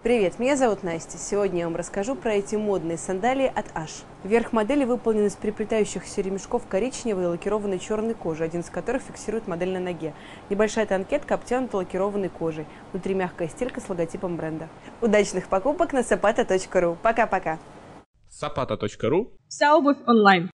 Привет, меня зовут Настя. Сегодня я вам расскажу про эти модные сандалии от Ash. Верх модели выполнен из переплетающихся ремешков коричневой и лакированной черной кожи, один из которых фиксирует модель на ноге. Небольшая танкетка обтянута лакированной кожей. Внутри мягкая стелька с логотипом бренда. Удачных покупок на zapata.ru. Пока-пока. Zapata.ru. Вся обувь онлайн.